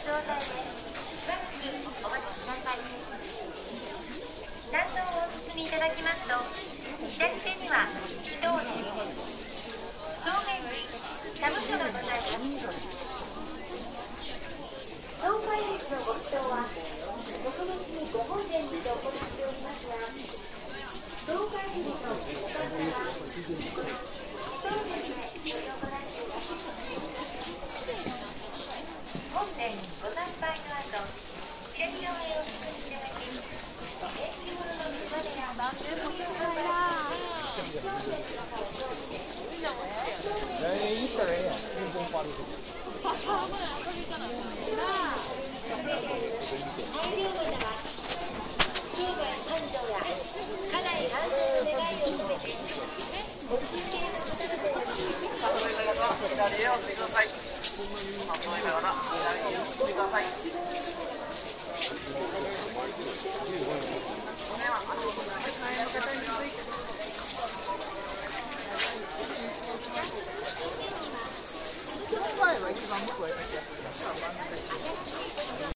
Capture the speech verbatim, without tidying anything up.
状態です。しばらくお待ちください。段道をお進みいただきますと、左手には一等電、正面に他部署がございます。東海列のご視聴は特別にご本殿にて行っておりますが、東海列のお方はこの一等電でご利用くださいます。本殿ご参拝の後、左側へお進みいただき、縁起物の熊手や食料販売機、一等電の方を通って来年行ったらええやん、ピンポンパールとか。 大量の方は商売繁盛や家内安全の願いを込めてご中継の方々より左へお進みください。まとめながら左へお進みください。骨は足元の前の方について前は一番向こうへ行って